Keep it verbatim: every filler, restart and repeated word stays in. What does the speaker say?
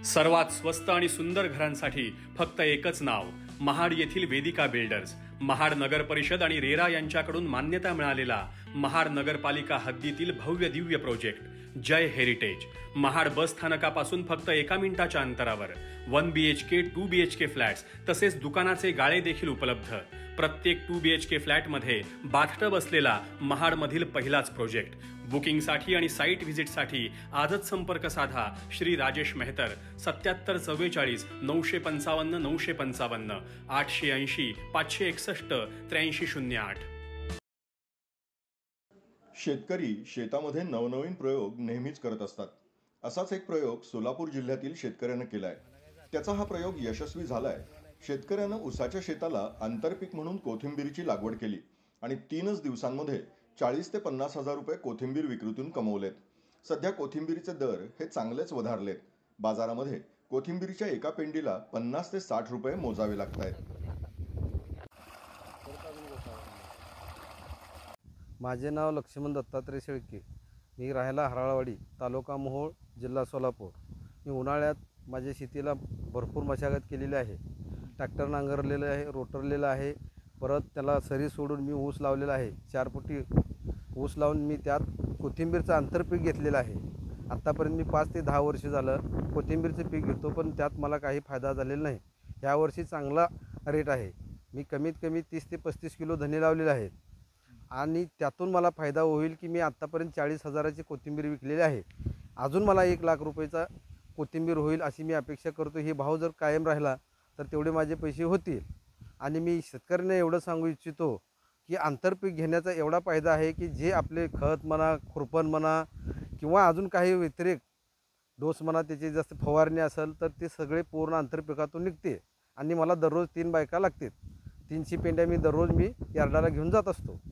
सर्वात स्वस्त आणि सुंदर घरांसाठी फक्त एकच नाव, महाड येथील वेदिका बिल्डर्स. महाड नगर परिषद आणि रेरा यांच्याकडून मान्यता मिळालेला महाड नगरपालिका हद्दीतील भव्य दिव्य project Jai heritage. Mahad bus स्थानकापासून फक्त एका मिनिटाच्या अंतरावर one BHK two BHK flats तसेच दुकानाचे गाळे देखील उपलब्ध. प्रत्येक टू बीएचके फ्लॅटमध्ये बाथटब असलेला महाडमधील पहिलाच प्रोजेक्ट. बुकिंगसाठी आणि साईट व्हिजिटसाठी आजच संपर्क साधा. श्री राजेश मेहतर, सत्याहत्तर चव्वेचाळीस नऊशे पंचावन्न नऊशे पंचावन्न आठशे ऐंशी पाचशे एकसष्ट त्र्याऐंशी शून्य आठ. शेतकरी शेतामध्ये नवनवीन प्रयोग नेहमीच करत असतात. असाच एक प्रयोग सोलापूर जिल्ह्यातील शेतकऱ्यानं केलाय. त्याचा हा प्रयोग यशस्वी झालाय. शेतकऱ्यानं ऊसाच्या शेताला आंतरपीक म्हणून कोथिंबीरीची लागवड केली आणि तीनच दिवसांमध्ये चाळीस ते पन्नास हजार रुपये कोथिंबीर विक्रीतून कमवलेत. सध्या कोथिंबीरीचे दर हे चांगलेच वधारलेत. बाजारामध्ये कोथिंबीरीच्या एका पेंडीला पन्नास ते साठ रुपये मोजावे लागत आहेत. माझे नाव लक्ष्मण दत्तात्रय शेळके. मी राहायला हराळवाडी, तालुका मोहोळ, जिल्हा सोलापूर. मी उन्हाळ्यात माझ्या शेतीला भरपूर मशागत केलेली आहे. ट्रॅक्टर नांगरलेलं आहे, रोटरलेलं आहे. परत त्याला सरी सोडून मी ऊस लावलेला आहे. चार फुटी ऊस लावून मी त्यात कोथिंबीरचं आंतरपीक घेतलेलं आहे. आत्तापर्यंत मी पाच ते दहा वर्ष झालं कोथिंबीरचं पीक घेतो, पण त्यात मला काही फायदा झालेला नाही. यावर्षी चांगला रेट आहे. मी कमीत कमी तीस ते पस्तीस किलो धने लावलेले आहेत आणि त्यातून मला फायदा होईल की मी आत्तापर्यंत चाळीस हजाराची कोथिंबीर विकलेली आहे. अजून मला एक लाख रुपयाचा कोथिंबीर होईल अशी मी अपेक्षा करतो. हे भाव जर कायम राहिला तर तेवढे माझे पैसे होतील. आणि मी शेतकऱ्यांना एवढं सांगू इच्छितो की आंतरपीक घेण्याचा एवढा फायदा आहे की जे आपले खत म्हणा, खुरपण म्हणा किंवा अजून काही व्यतिरिक्त डोस म्हणा, त्याची जास्त फवारणी असेल तर ते सगळे पूर्ण आंतरपिकातून निघते. आणि मला दररोज तीन बायका लागतात. तीनशे पेंड्या मी दररोज मी यार्डाला घेऊन जात असतो.